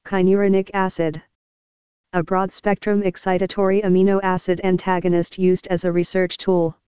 Kynurenic acid. A broad-spectrum excitatory amino acid antagonist used as a research tool.